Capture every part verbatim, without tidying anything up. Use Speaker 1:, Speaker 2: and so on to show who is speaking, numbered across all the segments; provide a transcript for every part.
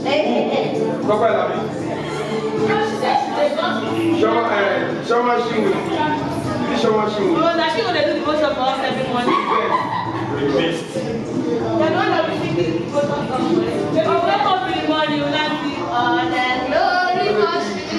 Speaker 1: Pourquoi elle a mis? Shama Shingu. Shama Shingu.
Speaker 2: Oh, that she gonna do the most of us every morning. The best. The one that we think is the most of us. When we wake up in the morning, we not see all that glory must be.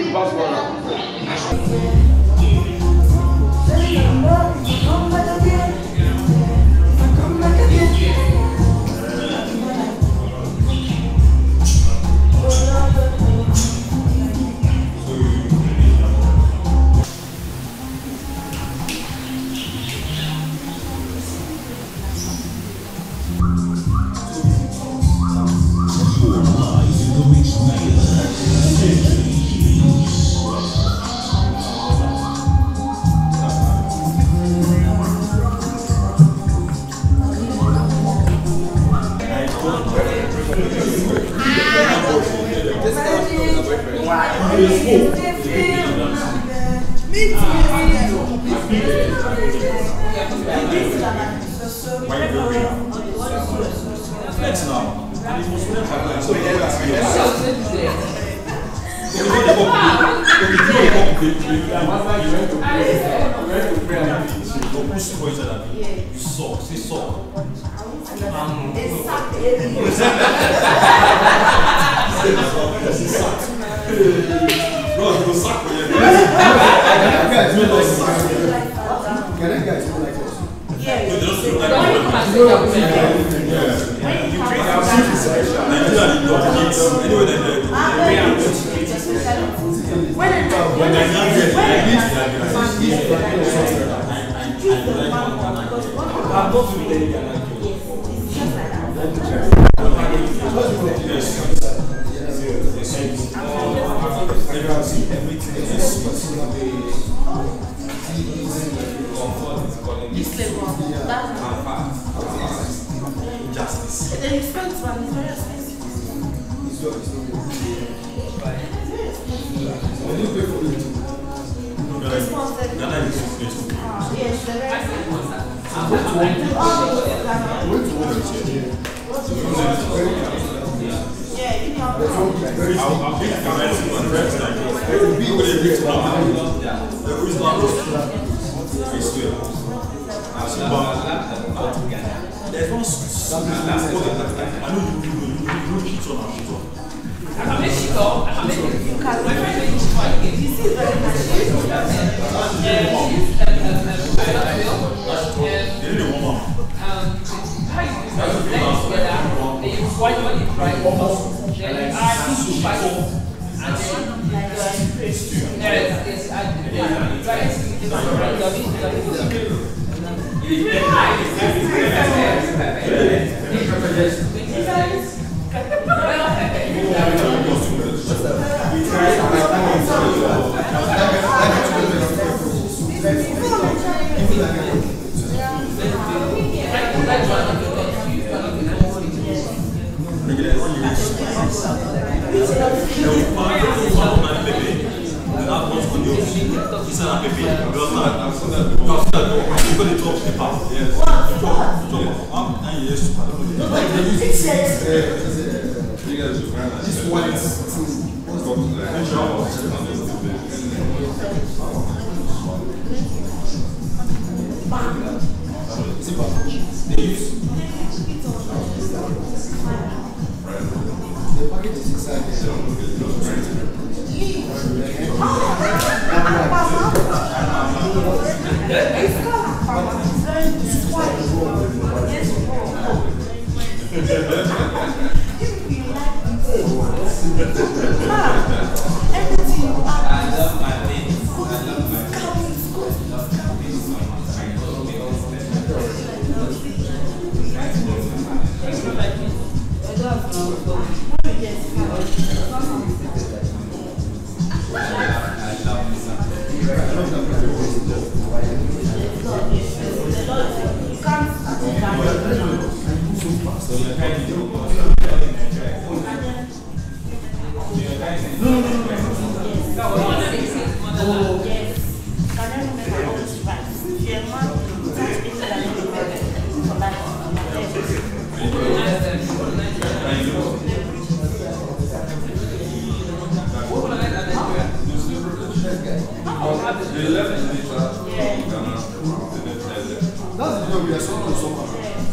Speaker 3: That's the we are so close.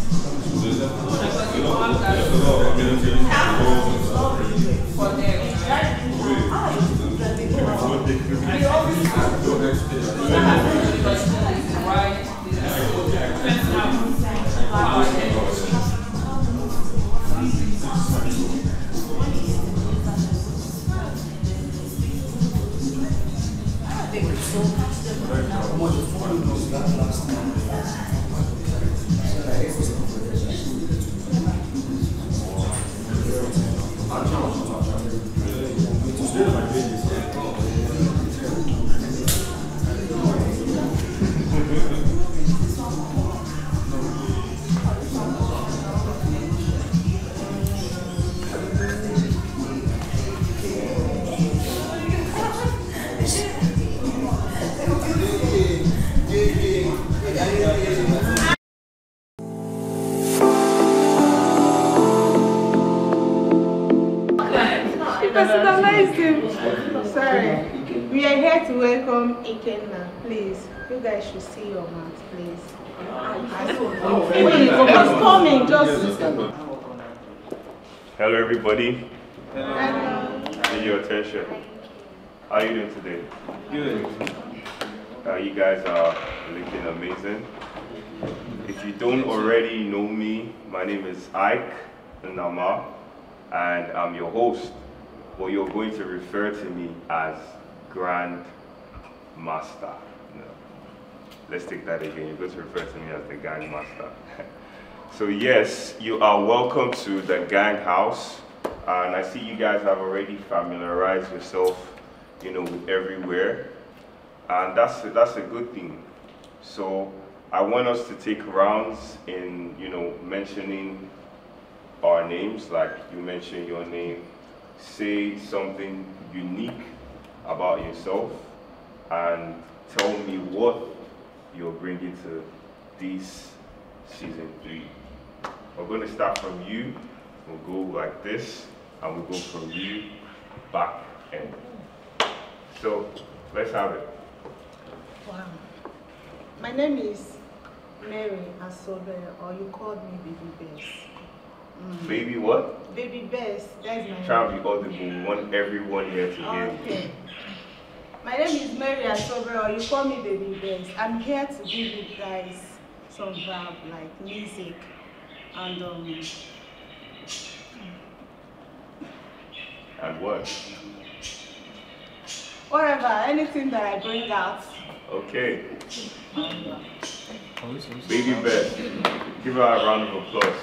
Speaker 2: Sorry. We are here to welcome Ikenna. Please, you guys should see your mouth, please. Just coming, just.
Speaker 4: Hello, everybody.
Speaker 2: Hello.
Speaker 4: Need your attention. How are you doing today?
Speaker 5: Good.
Speaker 4: Uh, you guys are looking amazing. If you don't already know me, my name is Ike Nama, and I'm your host. Well, you're going to refer to me as Grand Master. No. Let's take that again. You're going to refer to me as the Gang Master. So yes, you are welcome to the Gang House. Uh, and I see you guys have already familiarized yourself, you know, with everywhere. And that's, that's a good thing. So I want us to take rounds in, you know, mentioning our names, like you mentioned your name. Say something unique about yourself and tell me what you're bringing to this season three. We're going to start from you. We'll go like this, and we'll go from you back end. So let's have it.
Speaker 2: Wow. My name is Mary Asobe, or you called me Baby Bess. Mm.
Speaker 4: Baby what?
Speaker 2: Baby Bess, that's my name.
Speaker 4: Try to be audible. We want everyone here to hear
Speaker 2: Okay.
Speaker 4: you.
Speaker 2: My name is Mary Asobe, or you call me Baby Bess. I'm here to give you guys some vibe, like music, and um.
Speaker 4: And what?
Speaker 2: Whatever, anything that I bring out.
Speaker 4: Okay. Baby Bess, give her a round of applause.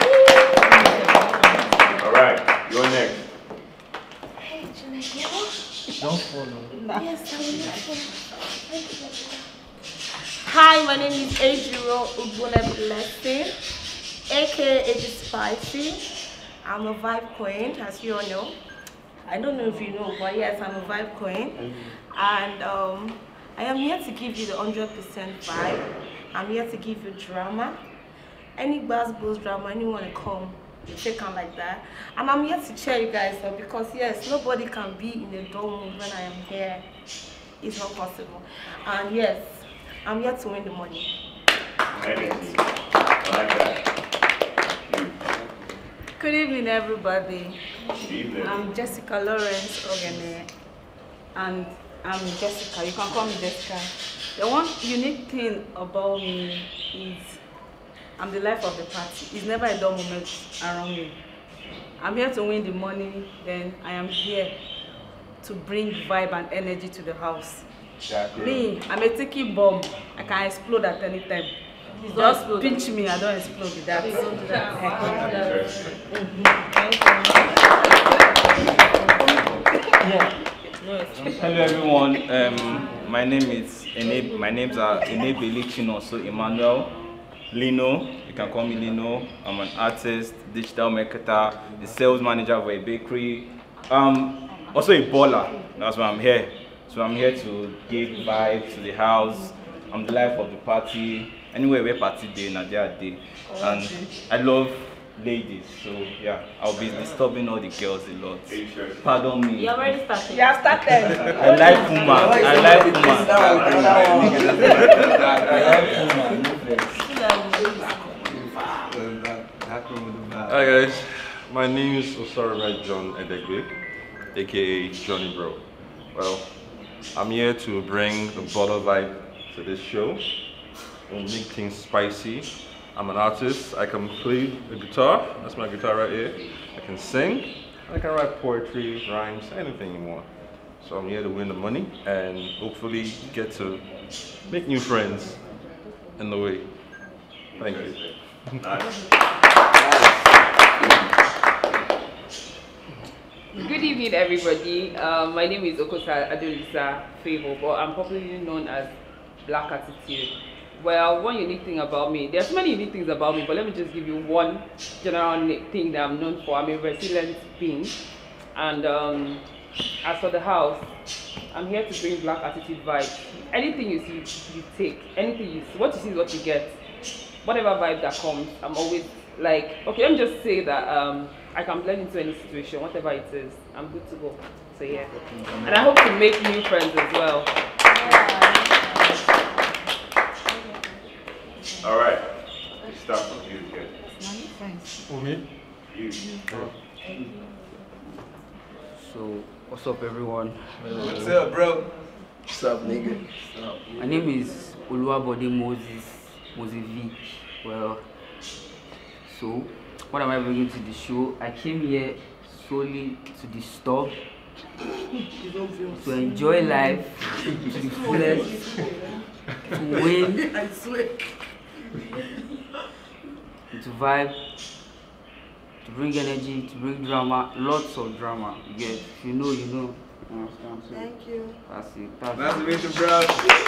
Speaker 4: All right, you're next.
Speaker 6: Hey, Jamaica.
Speaker 5: Don't follow.
Speaker 6: Yes, I will follow.
Speaker 7: Hi, my name is Ejiro Ubune Blessing, aka Eji Spicy. I'm a vibe queen, as you all know. I don't know if you know, but yes, I'm a vibe queen. And um, I am here to give you the one hundred percent vibe. I'm here to give you drama. Any buzz goes drama, anyone to come, you take on like that. And I'm here to cheer you guys up because yes, nobody can be in a dull mood when I am here. It's not possible. And yes, I'm here to win the money.
Speaker 4: Energy. I like that. You.
Speaker 8: Good evening, everybody.
Speaker 4: Good evening.
Speaker 8: I'm Jessica Lawrence Ogene, and I'm Jessica. You can call me Jessica. The one unique thing about me is I'm the life of the party. It's never a dull moment around me. I'm here to win the money, then I am here to bring vibe and energy to the house.
Speaker 4: Exactly.
Speaker 8: Me, I'm a ticking bomb. I can explode at any time. Just pinch me, I don't explode with that.
Speaker 5: Hello everyone. Um, my name is Ene. My names are Ene Belichino, so Emmanuel Lino. You can call me Lino. I'm an artist, digital marketer, the sales manager of a bakery. Um, also a baller. That's why I'm here. So I'm here to give vibe to the house. I'm the life of the party. Anywhere we party day, na day, and I love ladies. So yeah, I'll be disturbing all the girls a lot. Pardon me.
Speaker 2: You already started.
Speaker 7: You have started.
Speaker 5: I like woman. I like woman.
Speaker 9: Hi guys, my name is Osara John Edegbe, aka Johnny Bro. Well, I'm here to bring the baller vibe to this show and make things spicy. I'm an artist. I can play the guitar. That's my guitar right here. I can sing. I can write poetry, rhymes, anything you want. So I'm here to win the money and hopefully get to make new friends in the way. Thank you.
Speaker 10: Good evening, everybody. Um, my name is Okosa Adolisa Favor, but I'm popularly known as Black Attitude. Well, one unique thing about me, there's so many unique things about me, but let me just give you one general thing that I'm known for. I'm a resilient being. And um, as for the house, I'm here to bring Black Attitude vibes. Anything you see, you take. Anything you see, what you see is what you get. Whatever vibe that comes, I'm always like, okay, let me just say that um, I can blend into any situation, whatever it is. I'm good to go. So yeah. And I hope to make new friends as well.
Speaker 4: All right. Let's start from you again.
Speaker 9: For me?
Speaker 4: You.
Speaker 11: So, what's up, everyone?
Speaker 3: What's up, bro?
Speaker 11: What's up, nigga? What's up? My name is Oluwabode Moses Mosevic. Well, so what am I bringing to the show? I came here solely to disturb, to enjoy life to the fullest, to win,
Speaker 3: I swear.
Speaker 11: to vibe, to bring energy, to bring drama, lots of drama. You get, if you know, you know. Understand? So
Speaker 7: Thank you.
Speaker 11: that's it. That's
Speaker 3: Nice to
Speaker 11: it.
Speaker 3: meet you, bro.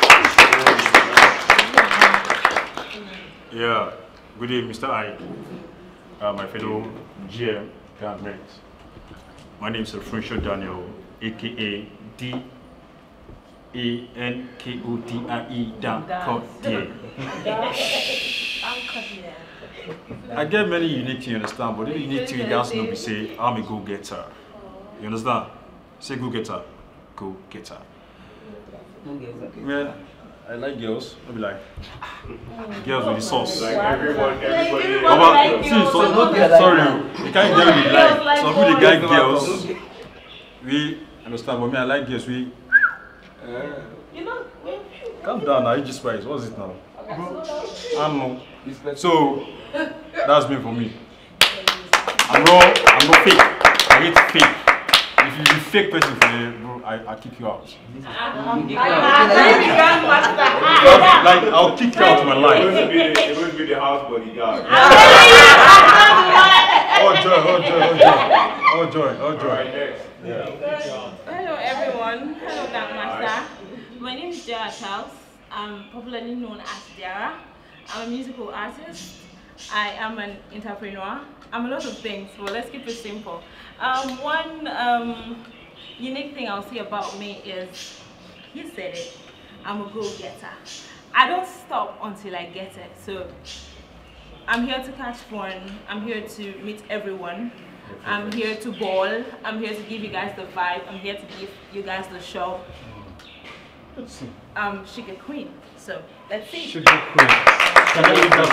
Speaker 12: Yeah, good evening, Mister I, uh, my fellow G M Gangmates. My name is Alfonso Daniel, aka D A N K O T I E Dan Kotier. I get many unique things, you understand, but the unique thing that's not be say, I'm a go-getter. You understand? Say go-getter, go-getter. Man, I like girls. I'll be like, girls with the sauce.
Speaker 4: Like everyone, everybody.
Speaker 12: But, but, see, so, sorry, you can't get me like, some people they like girls. We understand, but me, I like girls. We,
Speaker 2: You know, when
Speaker 12: calm down now, you just spice. What's it now? I'm no. So, that's me for me. I'm not, I'm not fake. I hate fake. If you be fake person for me, bro, I, I kick you out. Like, I'll kick you out of my life.
Speaker 4: It would be the, it would be the house bodyguard.
Speaker 12: Oh joy, oh joy, oh joy, oh joy, oh joy.
Speaker 4: All right, next.
Speaker 12: Yeah.
Speaker 2: Hello everyone, hello Grandmaster. My name is Jara Charles. I'm popularly known as Jara. I'm a musical artist. I am an entrepreneur. I'm a lot of things, but let's keep it simple. Um, one um, unique thing I'll say about me is, you said it, I'm a go-getter. I don't stop until I get it. So I'm here to catch fun. I'm here to meet everyone. I'm here to ball. I'm here to give you guys the vibe. I'm here to give you guys the show.
Speaker 12: Let's see.
Speaker 2: Um, Sugar Queen. So let's see.
Speaker 12: Sugar Queen. Can I leave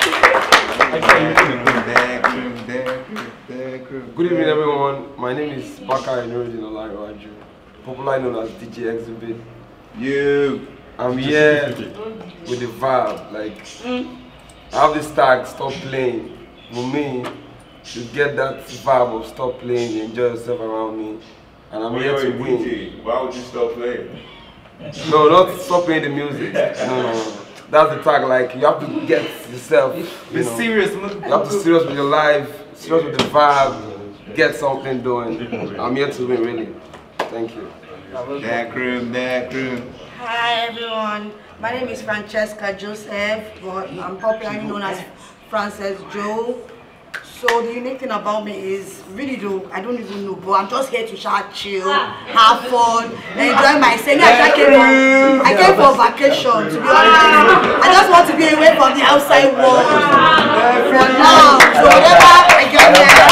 Speaker 12: that queen?
Speaker 1: Good evening, everyone. My name is Baka Inuruddin Olayiwaju, popularly known as D J Exhibit. You, I'm here with the vibe. Like,
Speaker 2: Mm.
Speaker 1: I have this tag, stop playing. For me, to get that vibe of stop playing, enjoy yourself around me, and I'm
Speaker 4: Well,
Speaker 1: here
Speaker 4: you're
Speaker 1: to
Speaker 4: a
Speaker 1: win.
Speaker 4: D J. Why would you stop playing?
Speaker 1: No, not stop playing the music. No, no, no. That's the tag. Like, you have to get yourself.
Speaker 3: Be
Speaker 1: You know,
Speaker 3: serious,
Speaker 1: you have to be serious with your life, serious with the vibe, get something doing. I'm here to win, really. Thank you.
Speaker 3: That crew, that crew.
Speaker 7: Hi everyone, my name is Francesca Joseph, but I'm popularly known as Frances Joe.
Speaker 13: So the unique thing about me is, really though, I don't even know, but I'm just here to shout, chill, have fun, enjoy myself. I came for, I came for vacation, to be honest. I just want to be away from the outside world for now. So whenever I get there,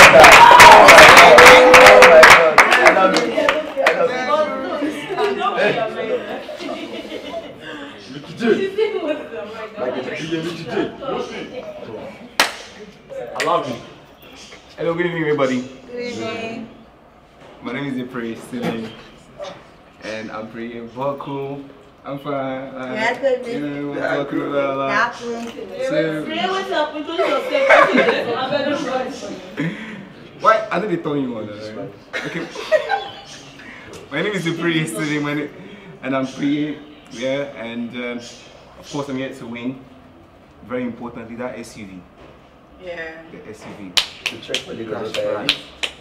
Speaker 3: I love you. Hello, good evening, everybody.
Speaker 13: Good evening.
Speaker 3: My name is Ipre Steven, and I'm pretty vocal. I'm fine. Uh,
Speaker 13: Yes, baby.
Speaker 3: You know, vocal, blah, blah.
Speaker 13: Yeah.
Speaker 3: So,
Speaker 7: What's up? Introduce yourself.
Speaker 3: why? I know they told you one. Right? Okay. My name is Ipre Steven, my name, and I'm pretty, yeah, and um, of course I'm here to win. Very importantly, that S U V.
Speaker 13: Yeah.
Speaker 3: The S U V.
Speaker 1: To check for the
Speaker 3: That's
Speaker 1: gas
Speaker 3: right.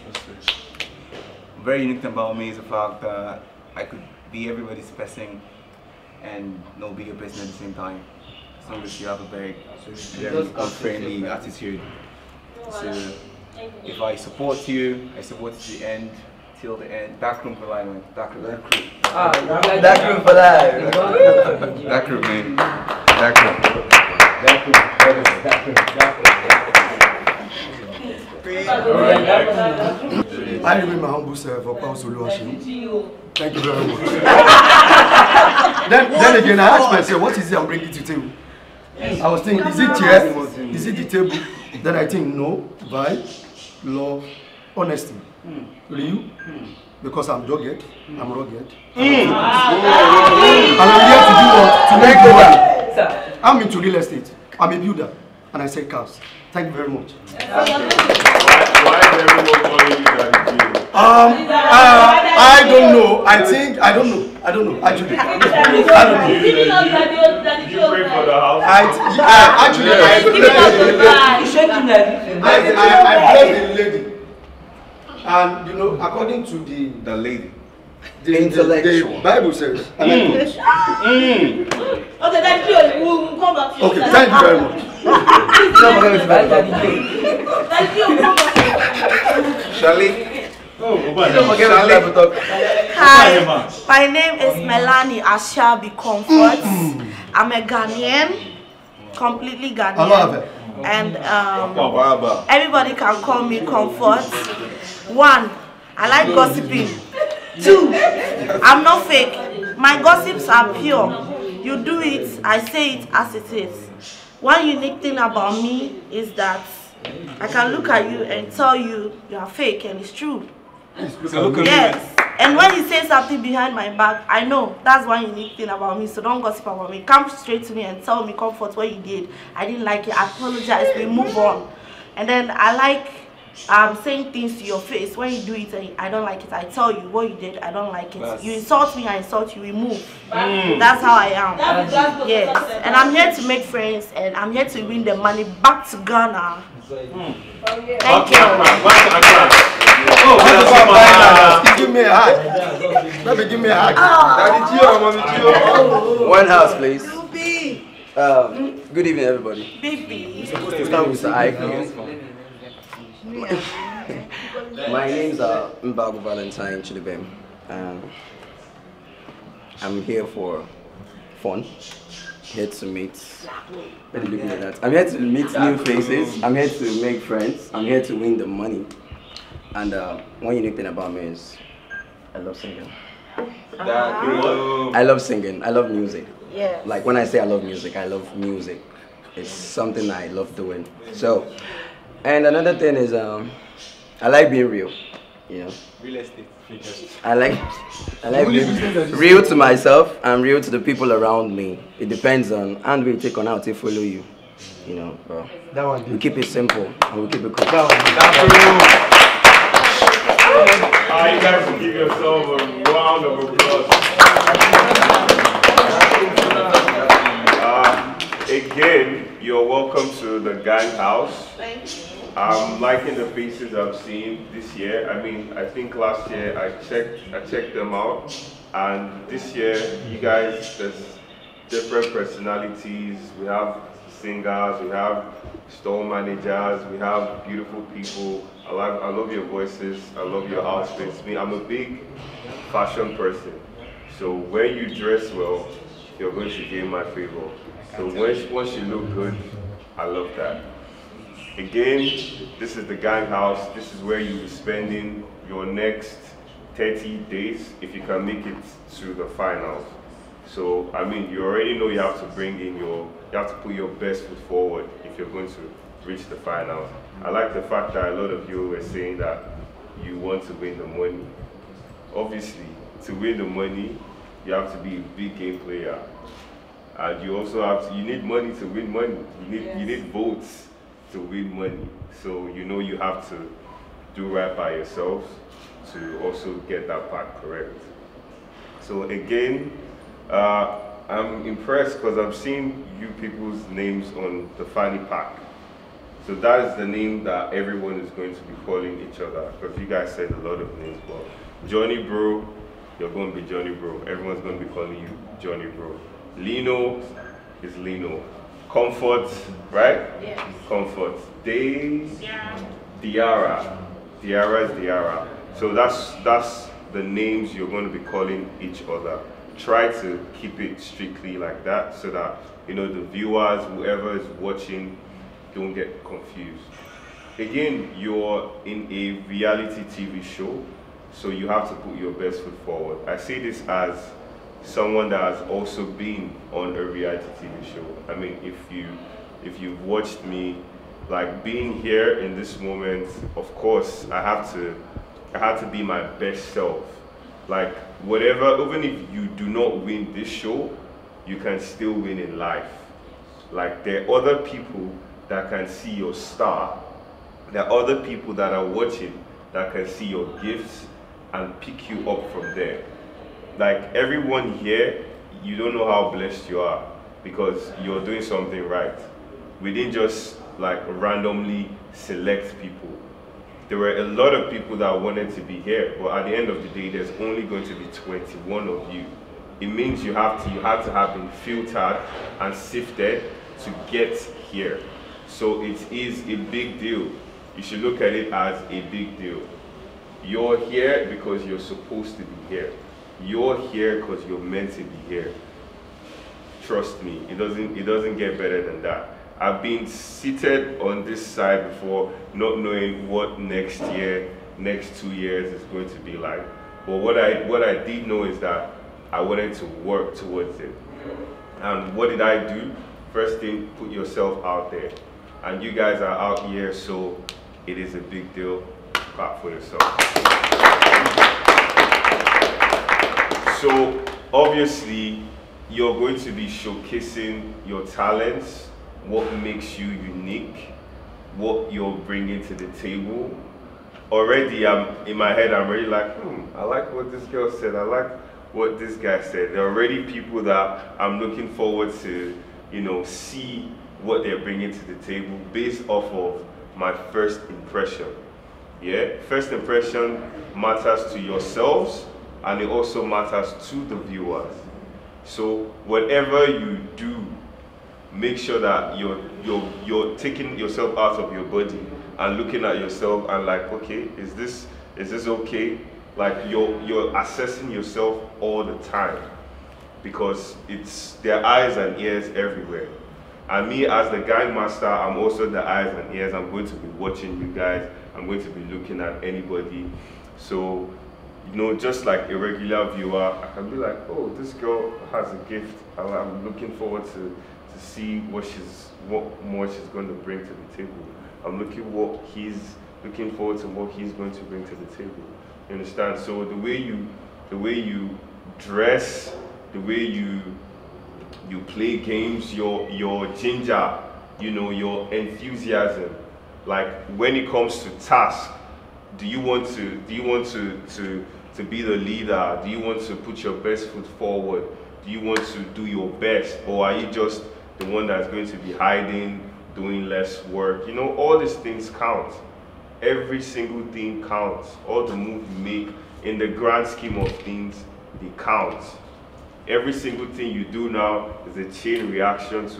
Speaker 3: Very unique thing about me is the fact that I could be everybody's person and not be a person at the same time. As long as you have a very, very friendly attitude. So if I support you, I support you to the end, till the end. Backroom for life, man. Backroom. Backroom.
Speaker 11: Ah,
Speaker 1: Backroom for life.
Speaker 3: Backroom, man. Backroom.
Speaker 1: Backroom. Backroom.
Speaker 14: I remain my humble self for Paul Solution. Thank you very much. then, then again, I asked myself, what is it I'm bringing to the table? I was thinking, is it chair? Is it the table? Then I think, no, vibe, love, honesty. Really you? Because I'm dogged, I'm rugged. And I'm here to do what? To make the world. I'm into real estate. I'm a builder. And I sell cars. Thank you very much.
Speaker 4: Why, why is everyone calling you Daddy G?
Speaker 14: Um, uh, I don't know. I think, I don't know. I don't know. Actually. I don't know.
Speaker 4: Did you pray for the house?
Speaker 14: I, I actually, I, I, I, I bless the lady. And, you know, according to the,
Speaker 3: The lady.
Speaker 14: the, the, the Bible says, and I quote,
Speaker 7: Okay, that's you. We'll come back to you.
Speaker 14: okay, thank you very much.
Speaker 3: Charlie?
Speaker 12: Oh,
Speaker 7: Hi, my name is Melanie Ashabi Comfort. I'm a Ghanaian, completely Ghanaian. And um, everybody can call me Comfort. One, I like gossiping. Two, I'm not fake. My gossips are pure. You do it, I say it as it is. One unique thing about me is that I can look at you and tell you you are fake and it's true.
Speaker 3: So look at
Speaker 7: yes. And when you say something behind my back, I know that's one unique thing about me. So don't gossip about me. Come straight to me and tell me, Comfort, what you did. I didn't like it. I apologize. We move on. And then I like um, saying things to your face. When you do it and I don't like it, I tell you what you did. I don't like it. That's... You insult me, I insult you. We move. Mm. That's how I am. Yes. And I'm here to make friends and I'm here to win the money back to Ghana. Mm. Thank you.
Speaker 14: Oh, that's about my give me a hug. Let me give me a hug.
Speaker 1: Oh. One house, please. Um, good evening, everybody.
Speaker 7: Baby.
Speaker 1: Supposed to start with the Ike. My name's uh, Mbago Valentine Chilibem. Um, I'm here for fun. Here to meet. What are you looking at that? I'm here to meet new faces. I'm here to make friends. I'm here to win the money. And uh, one unique thing about me is I love singing. I love singing. I love music.
Speaker 7: Yeah.
Speaker 1: Like when I say I love music, I love music. It's something I love doing. So, and another thing is um, I like being real. You know.
Speaker 3: Real estate.
Speaker 1: I like I like being real to myself and real to the people around me. It depends on and we take on how to follow you. You know, bro. That one. We keep it simple and we keep it cool.
Speaker 4: Uh, you guys can give yourself a round of applause. Uh, again, you're welcome to the Gang House.
Speaker 7: Thank you.
Speaker 4: I'm liking the faces I've seen this year. I mean, I think last year I checked, I checked them out, and this year, you guys, there's different personalities. We have singers, we have store managers, we have beautiful people. I love, I love your voices, I love your outfits. Me, I'm a big fashion person. So when you dress well, you're going to gain my favor. So once, once you look good, I love that. Again, this is the gang house. This is where you'll be spending your next thirty days if you can make it to the finals. So, I mean, you already know you have to bring in your, you have to put your best foot forward if you're going to reach the finals. I like the fact that a lot of you were saying that you want to win the money. Obviously, to win the money, you have to be a big game player. And you also have to, you need money to win money. You need, yes. you need votes to win money. So you know you have to do right by yourselves to also get that part correct. So again, uh, I'm impressed because I'm seeing you people's names on the fanny pack. So that is the name that everyone is going to be calling each other, because you guys said a lot of names. But Johnny Bro, you're going to be Johnny Bro. Everyone's going to be calling you Johnny Bro. Lino is Lino. Comfort, right?
Speaker 2: Yes.
Speaker 4: Comfort. Day, Diara. Diara is Diara. So that's that's the names you're going to be calling each other. Try to keep it strictly like that so that, you know, the viewers, whoever is watching, don't get confused. Again, you're in a reality T V show, so you have to put your best foot forward. I see this as someone that has also been on a reality T V show. I mean, if you if you've watched me, like being here in this moment, of course, I have to I have to be my best self. Like whatever, even if you do not win this show, you can still win in life. Like there are other people that can see your star. There are other people that are watching that can see your gifts and pick you up from there. Like everyone here, you don't know how blessed you are because you're doing something right. We didn't just like randomly select people. There were a lot of people that wanted to be here, but at the end of the day, there's only going to be twenty-one of you. It means you have to, you have to have been filtered and sifted to get here. So it is a big deal. You should look at it as a big deal. You're here because you're supposed to be here. You're here because you're meant to be here. Trust me, it doesn't, it doesn't get better than that. I've been seated on this side before, not knowing what next year, next two years is going to be like. But what I, what I did know is that I wanted to work towards it. And what did I do? First thing, put yourself out there. And you guys are out here, so it is a big deal. Clap for yourself. So obviously, you're going to be showcasing your talents, what makes you unique, what you're bringing to the table. Already, I'm in my head, I'm already like, hmm, I like what this girl said. I like what this guy said. There are already people that I'm looking forward to, you know, see what they're bringing to the table based off of my first impression. Yeah, first impression matters to yourselves and it also matters to the viewers. So whatever you do, make sure that you're you're you're taking yourself out of your body and looking at yourself and like, okay, is this is this okay? Like you're you're assessing yourself all the time because it's there are eyes and ears everywhere. And me as the gang master, I'm also the eyes and ears. I'm going to be watching you guys. I'm going to be looking at anybody. So, you know, just like a regular viewer, I can be like, oh, this girl has a gift. I'm looking forward to, to see what she's, what more she's going to bring to the table. I'm looking what he's looking forward to what he's going to bring to the table. You understand? So the way you, the way you dress, the way you you play games, your your ginger, you know, your enthusiasm. Like when it comes to task, do you want to do you want to to to be the leader? Do you want to put your best foot forward? Do you want to do your best, or are you just the one that's going to be hiding, doing less work? You know, all these things count. Every single thing counts. All the moves you make in the grand scheme of things, they count. Every single thing you do now is a chain reaction to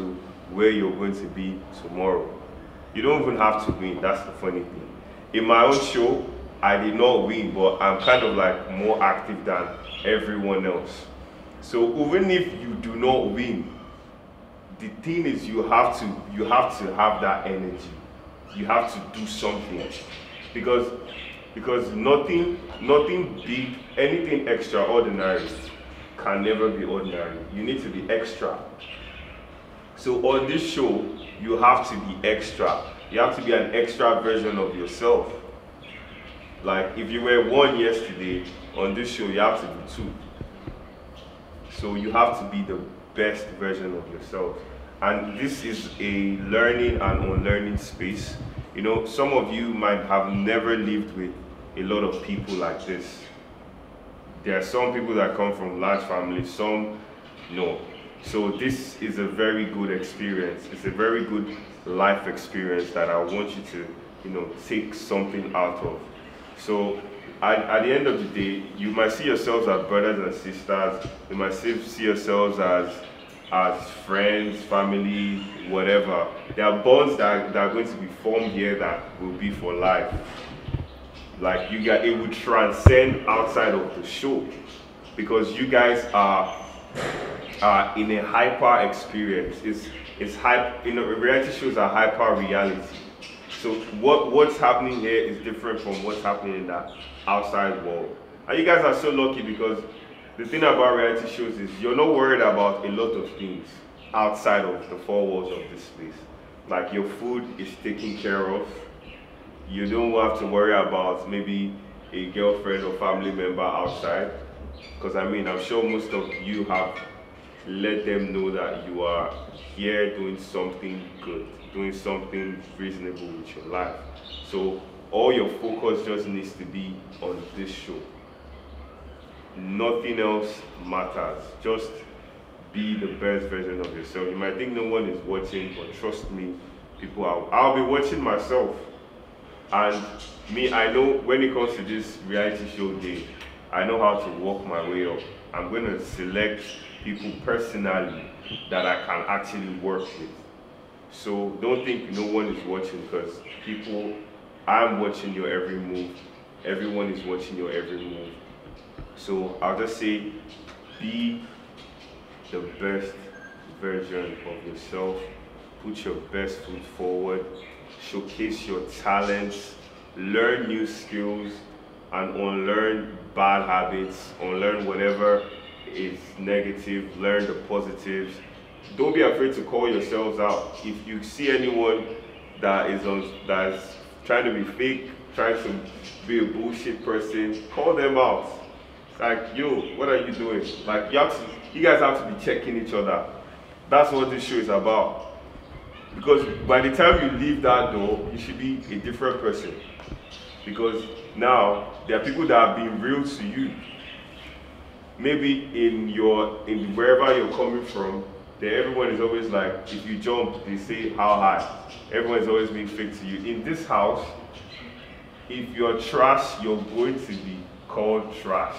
Speaker 4: where you're going to be tomorrow. You don't even have to win, that's the funny thing. In my own show, I did not win, but I'm kind of like more active than everyone else. So even if you do not win, the thing is you have to you have to have that energy. You have to do something. Because because nothing nothing big, anything extraordinary can never be ordinary. You need to be extra. So on this show, you have to be extra. You have to be an extra version of yourself. Like if you were one yesterday, on this show you have to be two. So you have to be the best version of yourself. And this is a learning and unlearning space. You know, some of you might have never lived with a lot of people like this. There are some people that come from large families, some no. So this is a very good experience. It's a very good life experience that I want you to, you know, take something out of. So at, at the end of the day, you might see yourselves as brothers and sisters. You might see, see yourselves as as friends, family, whatever. There are bonds that, that are going to be formed here that will be for life. Like you guys, it will transcend outside of the show because you guys are uh, in a hyper experience. It's it's hype. You know, reality shows are hyper reality. So what what's happening here is different from what's happening in the outside world. And you guys are so lucky because the thing about reality shows is you're not worried about a lot of things outside of the four walls of this place. Like your food is taken care of. You don't have to worry about maybe a girlfriend or family member outside. Because I mean, I'm sure most of you have let them know that you are here doing something good, doing something reasonable with your life. So all your focus just needs to be on this show. Nothing else matters. Just be the best version of yourself. You might think no one is watching, but trust me, people are. I'll be watching myself. And me, I know when it comes to this reality show day, I know how to walk my way up. I'm going to select people personally that I can actually work with. So don't think no one is watching because people, I'm watching your every move. Everyone is watching your every move. So I'll just say, be the best version of yourself. Put your best foot forward. Showcase your talents. Learn new skills and unlearn bad habits. Unlearn whatever is negative. Learn the positives. Don't be afraid to call yourselves out. If you see anyone that is on, that's trying to be fake, trying to be a bullshit person, call them out. Like, yo, what are you doing? Like, you have to, you guys have to be checking each other. That's what this show is about. Because by the time you leave that door, you should be a different person. Because now, there are people that have been real to you. Maybe in your, in wherever you're coming from, then everyone is always like, if you jump, they say how high. Everyone is always being fake to you. In this house, if you're trash, you're going to be called trash.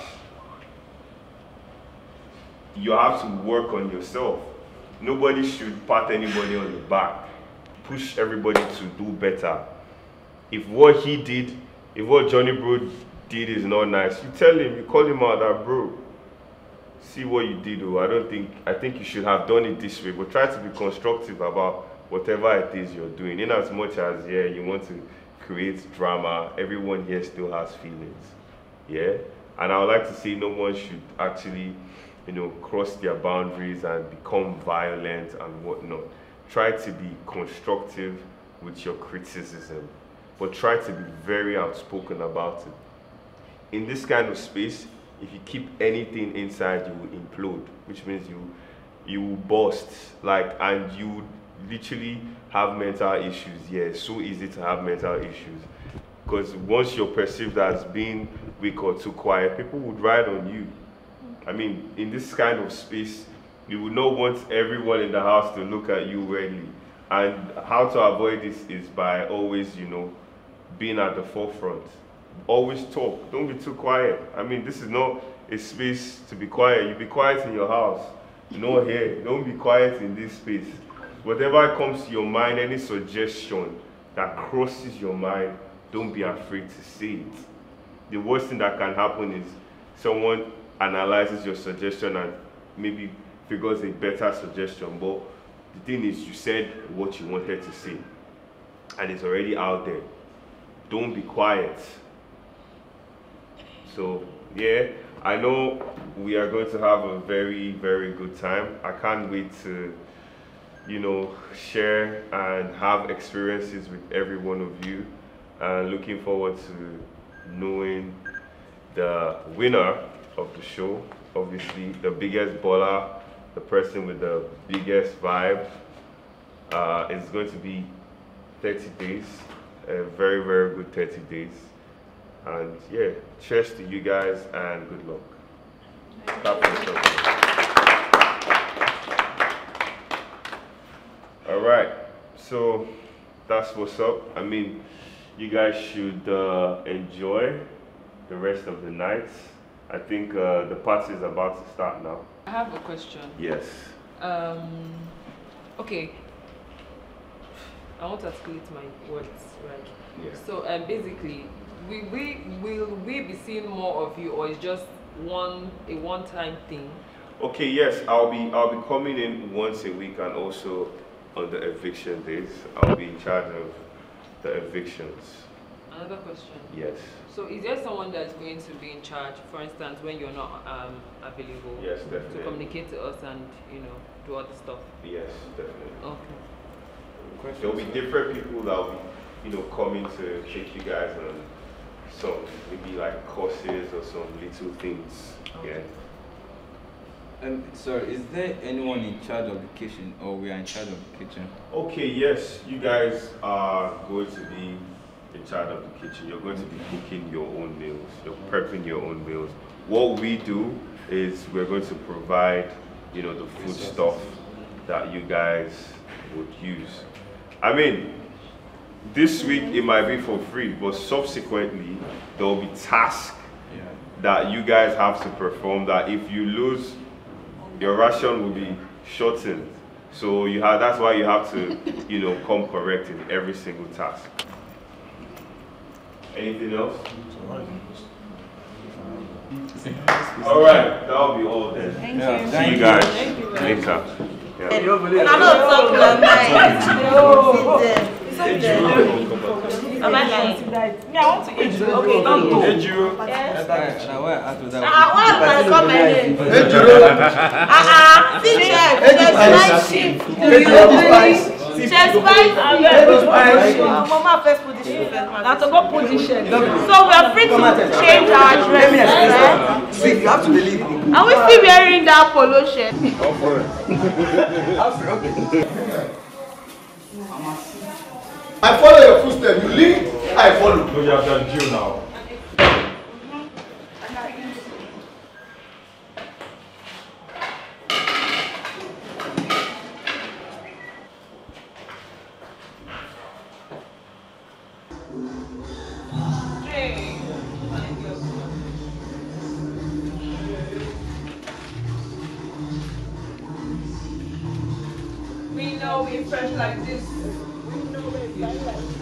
Speaker 4: You have to work on yourself. Nobody should pat anybody on the back. Push everybody to do better. If what he did, if what Johnny Bro did is not nice, you tell him, you call him out that, bro, see what you did, oh, I don't think, I think you should have done it this way, but try to be constructive about whatever it is you're doing. In as much as, yeah, you want to create drama, everyone here still has feelings, yeah? And I would like to say no one should actually, you know, cross their boundaries and become violent and whatnot. Try to be constructive with your criticism, but try to be very outspoken about it. In this kind of space, if you keep anything inside, you will implode, which means you you will burst, like, and you literally have mental issues. Yeah, it's so easy to have mental issues. Because once you're perceived as being weak or too quiet, people would ride on you. I mean, in this kind of space, you would not want everyone in the house to look at you weirdly. And how to avoid this is by always, you know, being at the forefront. Always talk. Don't be too quiet. I mean, this is not a space to be quiet. You be quiet in your house. You know, here. Don't be quiet in this space. whatever comes to your mind, any suggestion that crosses your mind, don't be afraid to say it. The worst thing that can happen is someone analyzes your suggestion and maybe figures a better suggestion, but the thing is, you said what you wanted to say and it's already out there. Don't be quiet. So yeah, I know we are going to have a very, very good time. I can't wait to, you know, share and have experiences with every one of you. And looking forward to knowing the winner of the show. Obviously, the biggest baller, the person with the biggest vibe. Uh, it's going to be thirty days, a very, very good thirty days. And yeah, cheers to you guys and good luck. Clap for yourself. All right, so that's what's up. I mean, you guys should uh, enjoy the rest of the night. I think uh, the party is about to start now.
Speaker 10: I have a question.
Speaker 4: Yes.
Speaker 10: Um, okay. I want to articulate my words, right?
Speaker 4: Yeah.
Speaker 10: So um, basically, we, we, will we be seeing more of you, or is just one a one-time thing?
Speaker 4: Okay, yes, I'll be I'll be coming in once a week, and also on the eviction days, I'll be in charge of the evictions.
Speaker 10: Another question.
Speaker 4: Yes.
Speaker 10: So is there someone that's going to be in charge, for instance, when you're not um, available?
Speaker 4: Yes, definitely.
Speaker 10: To communicate to us and, you know, do all the stuff?
Speaker 4: Yes, definitely.
Speaker 10: Okay.
Speaker 4: There'll be different people that will be, you know, coming to take you guys on some, maybe like courses or some little things.
Speaker 10: Okay.
Speaker 5: Yeah. Um, sorry, is there anyone in charge of the kitchen, or we are in charge of the kitchen?
Speaker 4: Okay, yes, you guys are going to be in charge of the kitchen. You're going to be cooking your own meals. You're prepping your own meals. What we do is we're going to provide, you know, the food stuff that you guys would use. I mean, this week it might be for free, but subsequently there will be tasks yeah. that you guys have to perform, that if you lose, your ration will be shortened. So you have, that's why you have to, you know, come correct in every single task. Anything else? All right, that'll be all then.
Speaker 2: Thank
Speaker 4: yeah.
Speaker 2: you.
Speaker 4: See you guys Thank you later. Yeah.
Speaker 13: Hey, and I'm not talking about mine. Am I lying?
Speaker 2: Me, I want to eat you. Okay, don't go.
Speaker 5: Hey, Jiro.
Speaker 2: Yes.
Speaker 11: Now, why after that?
Speaker 13: Ah, why am I coming in?
Speaker 14: Hey, Jiro.
Speaker 13: Ah, ah, see, chef. There's my chef. Chef Spice. Mama first put this shit first.
Speaker 2: Now to go put this shit.
Speaker 13: So we are free to change our dress.
Speaker 14: See, you have to believe me.
Speaker 13: Are we still wearing that polo shirt?
Speaker 14: I follow your footsteps. You lead, I follow.
Speaker 12: So you have done Jew now.
Speaker 10: We know we're fresh like this. We know we're fresh like this.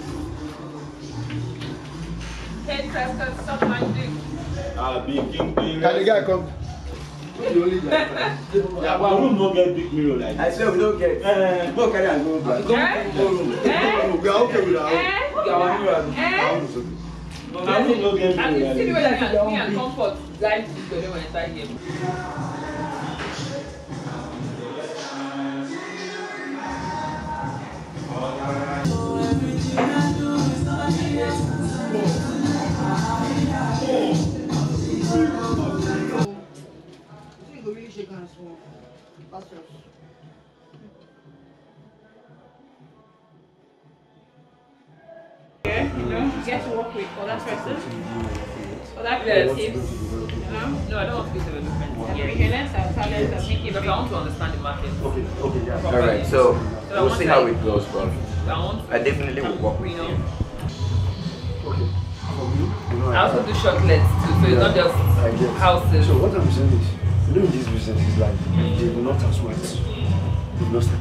Speaker 10: Head testers, suck my dick.
Speaker 12: Ah, big king, big.
Speaker 14: Can the guy come?
Speaker 12: Yeah, but we don't get big mirror like
Speaker 1: I
Speaker 12: this.
Speaker 1: swear we don't get.
Speaker 12: Eh,
Speaker 1: Go carry and go back.
Speaker 10: Eh?
Speaker 14: We are okay with our own.
Speaker 10: Eh?
Speaker 14: Our mirror.
Speaker 10: Eh?
Speaker 14: Our own is okay.
Speaker 12: No, no, we don't get
Speaker 10: And
Speaker 12: mirror
Speaker 10: you see the
Speaker 12: like
Speaker 10: way
Speaker 12: this.
Speaker 10: me and, me and Comfort like this today when I start here.
Speaker 2: You know, you get to work with other persons, other creatives. You know,
Speaker 10: No, I don't want to be development.
Speaker 2: and we can learn some talents and make it
Speaker 10: Because
Speaker 2: big.
Speaker 10: I want to understand the market.
Speaker 14: Okay, okay, yeah.
Speaker 1: All right, so
Speaker 10: So I
Speaker 1: we'll
Speaker 10: want
Speaker 1: see
Speaker 10: to-
Speaker 1: how it goes, bro.
Speaker 10: I want to,
Speaker 1: I definitely will work with
Speaker 10: you know,
Speaker 1: you.
Speaker 14: Okay. For me, you know,
Speaker 10: I also do shortlets too, so it's not just
Speaker 14: I get.
Speaker 10: houses.
Speaker 14: So what I'm saying is, you know, in this business is like they will not have sweat. They've not started.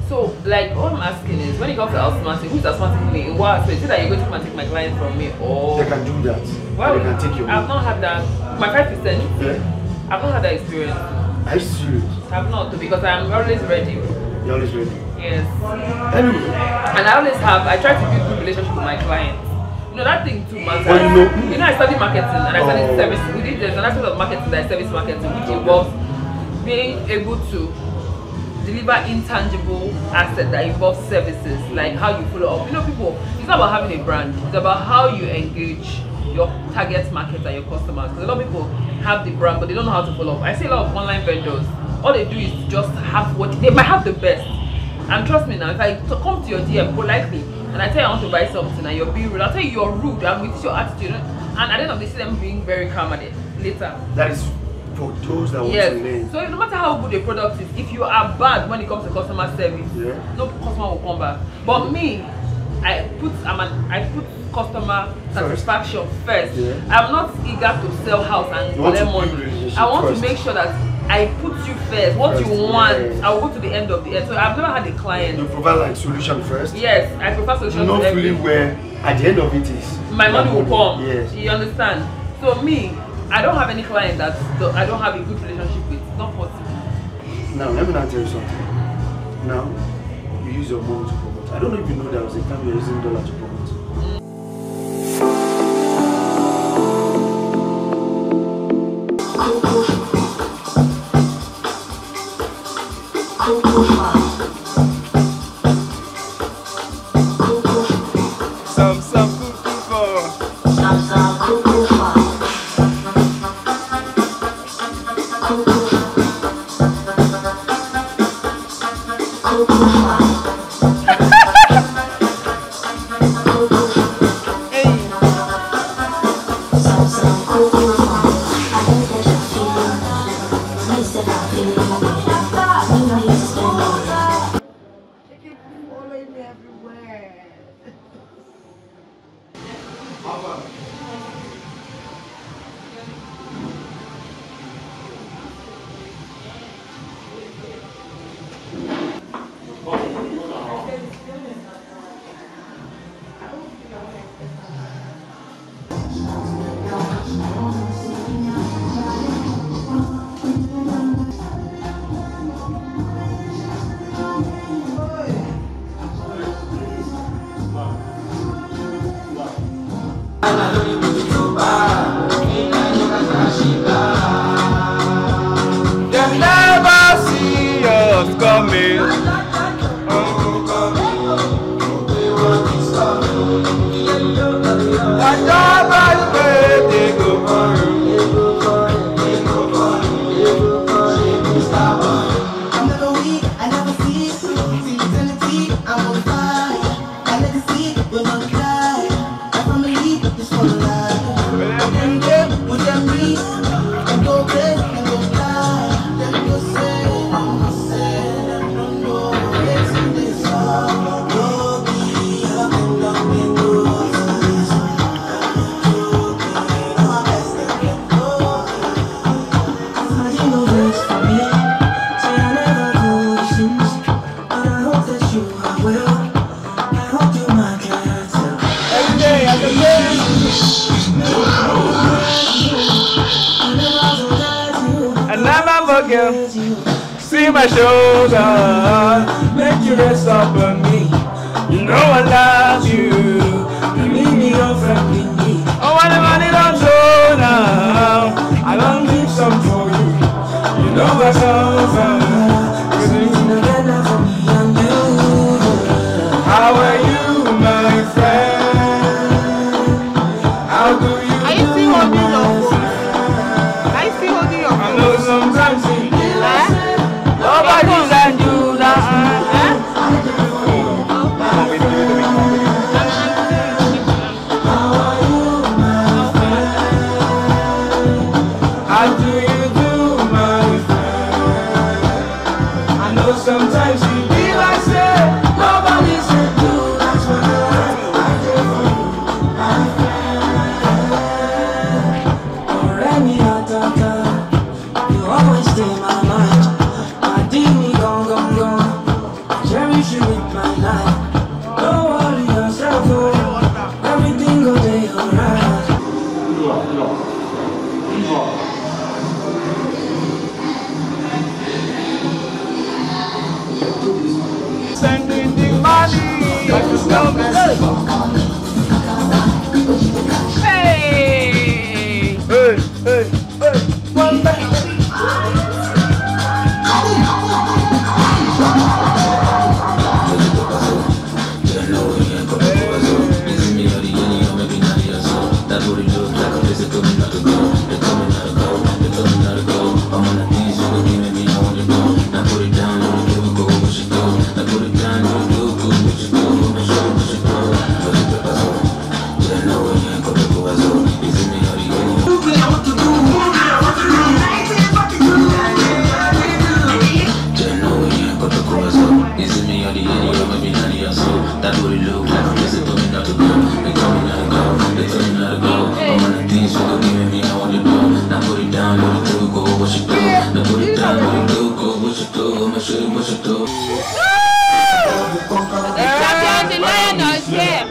Speaker 10: So, like, what I'm asking is, when it comes to automatic, who's automatic me? In what aspect? Is it that you're going to come and take my client from me, or
Speaker 14: they can do that?
Speaker 10: Well,
Speaker 14: they can take your
Speaker 10: I've not had that. My five percent.
Speaker 14: Yeah.
Speaker 10: I've not had that experience.
Speaker 14: Are you serious?
Speaker 10: I've not, because I'm always ready.
Speaker 14: You're always ready.
Speaker 10: Yes.
Speaker 14: Anyway.
Speaker 10: And I always have. I try to build good relationship with my clients. You know that thing too matters.
Speaker 14: Well, you know,
Speaker 10: you know, I studied marketing and I studied
Speaker 14: oh.
Speaker 10: service. We did there's an aspect of marketing that is service marketing, which involves being able to deliver intangible assets that involve services, like how you follow up. You know, people, it's not about having a brand, it's about how you engage your target market and your customers. Because a lot of people have the brand, but they don't know how to follow up. I see a lot of online vendors, all they do is just have what they might have the best. And trust me now, if I come to your D M politely and I tell you I want to buy something and you're being rude, I'll tell you you're rude and with your attitude. And at the end of the day, see them being very calm at it later.
Speaker 14: That is for those that
Speaker 10: yes.
Speaker 14: want to learn.
Speaker 10: So no matter how good a product is, if you are bad when it comes to customer service,
Speaker 14: yeah.
Speaker 10: no customer will come back. But me, I put I'm an, I put customer satisfaction first.
Speaker 14: Yeah.
Speaker 10: I'm not eager to sell house and collect money. I want
Speaker 14: first.
Speaker 10: to make sure that I put you first. What
Speaker 14: first,
Speaker 10: you want,
Speaker 14: yeah.
Speaker 10: I will go to the end of the end. So I've never had a client.
Speaker 14: You provide like solution first.
Speaker 10: Yes, I prefer solution.
Speaker 14: Not really where at the end of it is
Speaker 10: my money will come.
Speaker 14: Yes.
Speaker 10: You understand? So me, I don't have any client that I don't have a good relationship with. It's not possible.
Speaker 14: Now let me now tell you something. Now you use your money to promote. I don't know if you know there was a time you're using dollar to promote.
Speaker 3: Some some cuckoo for
Speaker 6: Some some cuckoo for
Speaker 3: They never see us coming.
Speaker 15: I'm never weak, I never see it. Eternity, I'm on fire. My legacy will not cry. My family is for life. Them them with them breathe. Them go great, them go fly. Them go say, them go say, them don't know what's in this song. Go be up and down the doors. You know this for me. Say I never go to sleep, but I hope that you are well. I hope you my character.
Speaker 3: Every day I can live. I never forget. See my shoulder, make you rest up on me. You know I love you. You leave me unfriendly. Oh, when the money don't show now, I don't give some for you. You know I suffer. How are you, my friend? How do you
Speaker 7: Are you still holding your phone? Are you still holding your phone?
Speaker 3: I know sometimes you
Speaker 7: Eh?
Speaker 3: nobody can do that. How do you do, my friend? I know sometimes you be like say nobody should do. That's why I do for you, my friend.
Speaker 15: Already you always stay in my mind. My D me gone, gone, gone. Cherish what you do. Now put it down, what you do, go what you do. I'ma show you what you do.
Speaker 10: The champion, the lion is here.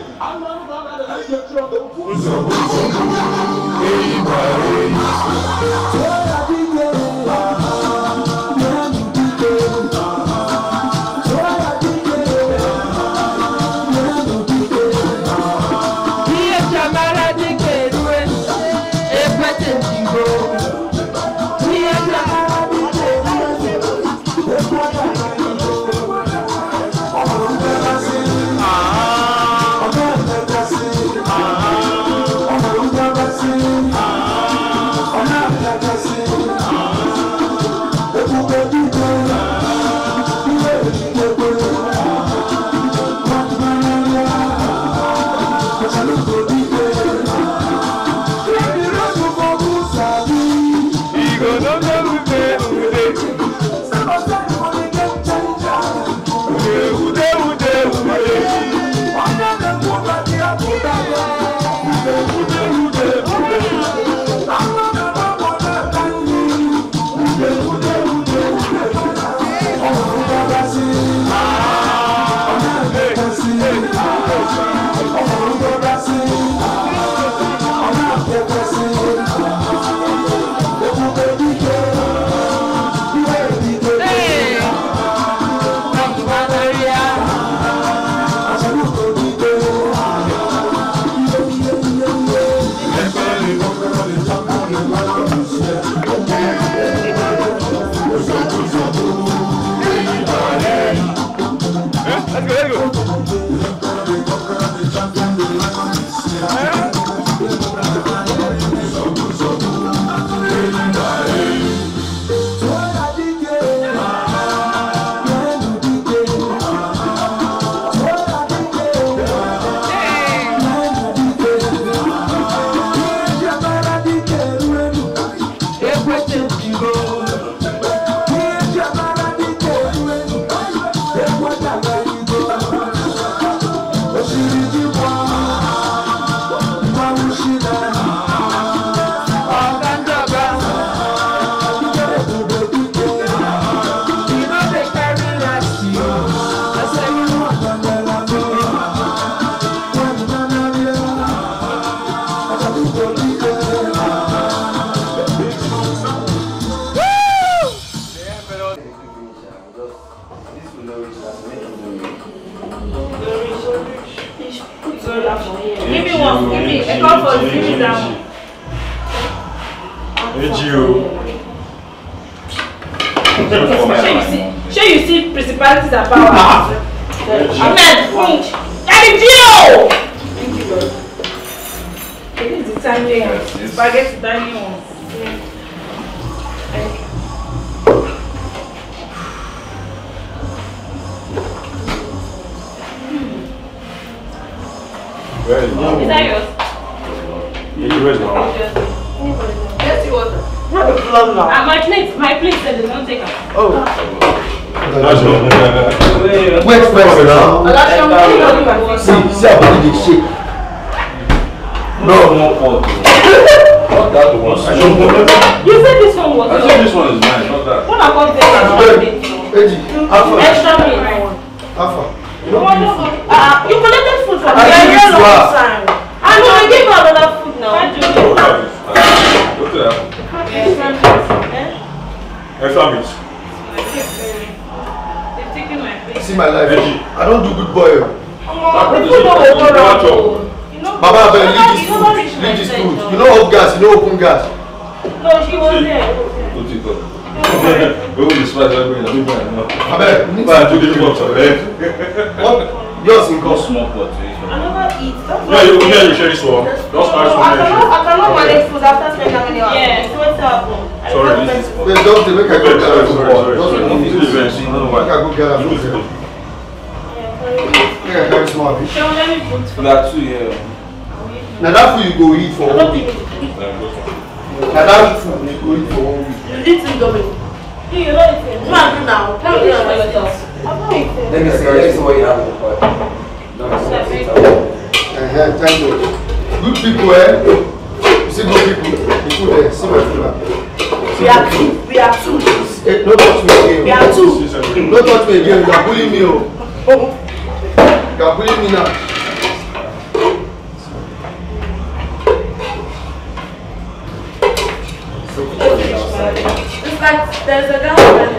Speaker 2: Give me one, give me a call for give me that one.
Speaker 12: Hey, you.
Speaker 2: Sure you see, sure you see principalities and powers. Ahmed, Finch, Daddy Gio! Thank you, Lord. It is the tiny one. Spaghetti tiny one. Thank you.
Speaker 12: Where is it?
Speaker 2: Is that yours?
Speaker 12: Yeah, where's now?
Speaker 2: Yes, yours. What a love now. Uh, my plate, my plate said they don't take them. Oh.
Speaker 12: That's your
Speaker 14: Wait first now. See, see how body dey shake. No, no pot. Not that one. I don't know.
Speaker 2: You said this one was
Speaker 12: I said this one is mine, not that.
Speaker 2: What about this?
Speaker 14: Eji, Alpha.
Speaker 2: Extra meat.
Speaker 14: Alpha.
Speaker 2: You want to uh, you collected food from me.
Speaker 14: I give it to her.
Speaker 2: I know, I gave her another food now. What do you do?
Speaker 12: Look at that. Extra meat.
Speaker 2: They've taken my place.
Speaker 14: See my life. I don't do good boy.
Speaker 2: The food don't go around.
Speaker 14: Baba, but leave this food. Leave this food. You know open gas, you know open gas.
Speaker 2: No, she was there.
Speaker 12: What you got? Go with the spice, I'm going to do that.
Speaker 14: I bet.
Speaker 12: But I do the box of it.
Speaker 14: What? Yours in cost.
Speaker 12: Small pot.
Speaker 2: I never eat.
Speaker 12: Yeah, you can share this one. Don't start from
Speaker 2: I
Speaker 12: there.
Speaker 2: cannot, I cannot manage food after spending how many hours? Yeah, so what's up?
Speaker 12: Sorry, this is for.
Speaker 14: Wait, don't make I go get
Speaker 12: Sorry,
Speaker 14: her
Speaker 12: sorry,
Speaker 14: food.
Speaker 12: sorry.
Speaker 14: Just remove
Speaker 12: This
Speaker 14: this.
Speaker 12: is very simple. I don't know why.
Speaker 14: Make I go get her food. Make I carry small bit.
Speaker 2: Show let me put for
Speaker 5: That too, yeah.
Speaker 14: Now that food you go eat for one week. Now that food you go eat for one week.
Speaker 2: you eat it, Dominic. You know it. You are good now. Tell me for yourself. I'm not eating.
Speaker 1: Let me see, let me see what you have in the pot.
Speaker 14: Uh-huh, thank you. Good people, eh? You see good people. The food there. See my food now.
Speaker 13: We are two. We are two.
Speaker 14: Hey, don't touch me again.
Speaker 13: We are two.
Speaker 14: Don't touch me again. You are bullying me. Oh. You are bullying me now.
Speaker 7: It's like there's a guy running.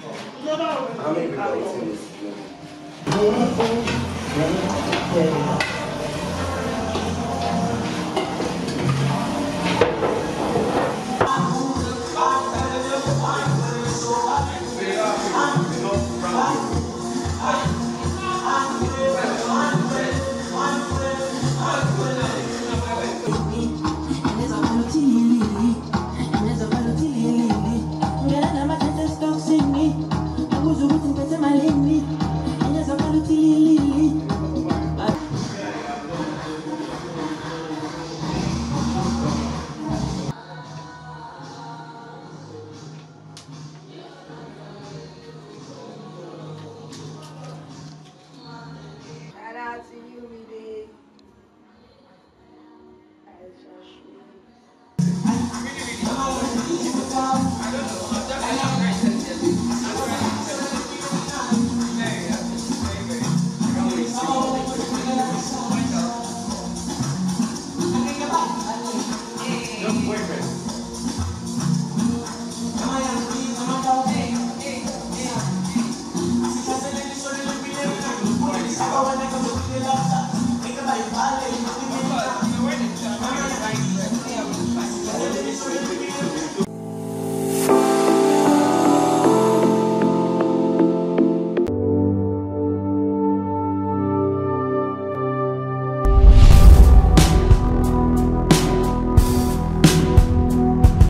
Speaker 1: How many people are in this?